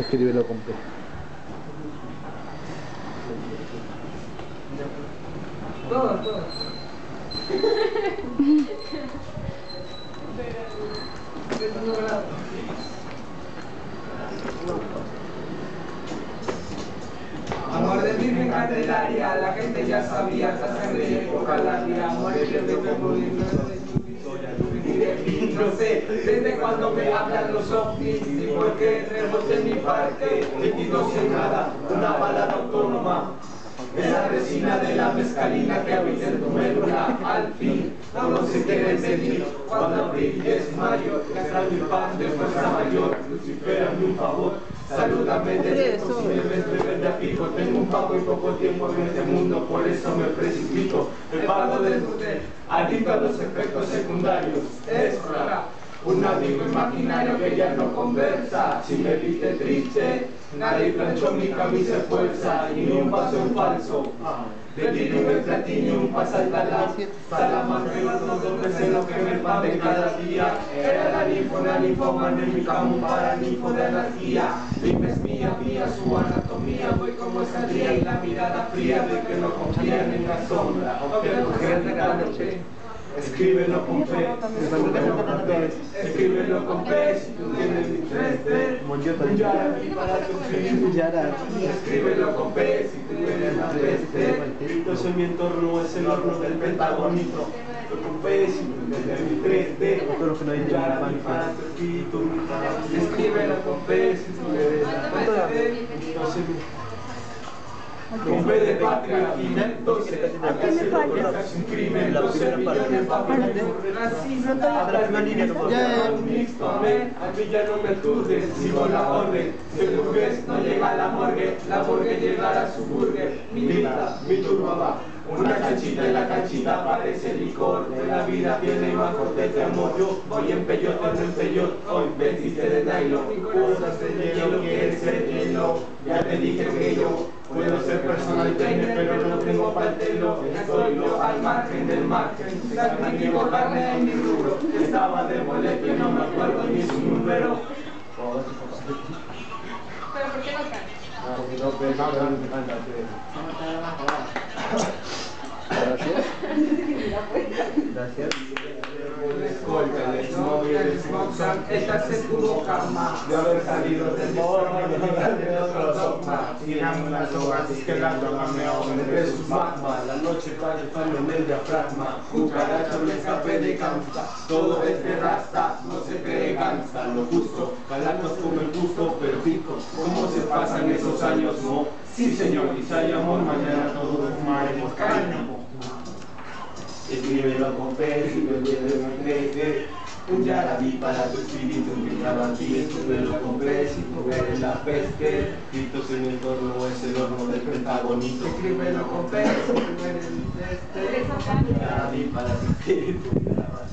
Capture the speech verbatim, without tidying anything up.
Escríbelo con P. Todo, todo. Amor de Virgen Candelaria, la gente ya sabía, esa sangre y época larga, amor de Dios de no sé desde cuando me hablan los ovnis y por qué rebote en mi parque, veintidós sin nada, una balada autónoma. Es la resina de la mezcalina que habita en tu médula. Al fin, no se quiere medir. Cuando abril es mayo, extra mi pan de fuerza mayor. Lucifer, hazme un favor, salúdame de esto. Si me ves beber de pico, tengo un pago y poco tiempo en este mundo, por eso me precipito. El pago del poder, adicto a los efectos secundarios. Es rara. Un amigo imaginario que ya no conversa. Si me viste triste, nadie planchó mi camisa de fuerza y ni un paso en falso. Delirium en platinium, pasa el talán, salamandra y los dobles en lo que me pan de cada día. Era la ninfo, la ninfomana en mi cama, un paraninfo de anarquía. Dime es mía, mía su anatomía, voy como esa día y la mirada fría de que no confían en la sombra. Escríbelo con P, escríbelo con P, si tú tienes mi tres D, un yarabi para tu fin. Escríbelo con P, si tú eres la peste. Yo soy mi entorno, es el horno del pentagonito. Con P, si tú tienes mi tres D, un yarabi para tu espíritu. Escríbelo con P, si tú eres la peste. Yo soy mi... Con P de patria, quinientos, acá se logra casi un crimen, doce millones papeles por racismo, atrás de línea, un mixto, amén, al villano me aturde, sigo la orden, si el burgués no llega a la morgue, la morgue llegará a su burger, mi grita, mi turba va, una canchita y la canchita parece licor, de la vida tiene más corte de amor, yo voy en peyote, no en peyote, hoy vestiste de nylon, cosas de hielo, quieres ser hielo, ya te dije que yo puedo ser personal trainer, pero no tengo paltelo. Estoy yo al margen del margen. Sacrifico carne en mi rubro. Estaba de boleto y no me acuerdo ni su número. ¿Pero por qué no cantas? Porque no, pues, no, no, me encanta. Gracias. Gracias. El escolta, el smoke, el smoke son hechas en tu boca más. De haber salido del morro, de otro dogma. Tiramos las hojas, es que la droga me ahoga entre sus magmas. La noche cae fallo en el diafragma. Cucaracho le escape de cansa. Todo es de rasta, no se cree cansa. Lo justo, calanos como el gusto, pero pico. ¿Cómo se pasan esos años? No, sí señor, y si hay amor, mañana todos fumaremos cáñamo. Escríbelo con P, si me entiendes no crece. Un yarabi para tu espíritu, un yarabi, escríbelo con P, si tú eres la peste. Gritos en el torno, es el horno del pentagonito. Escríbelo con P, si tú eres mi peste. Un yarabi para tu espíritu, un yarabi.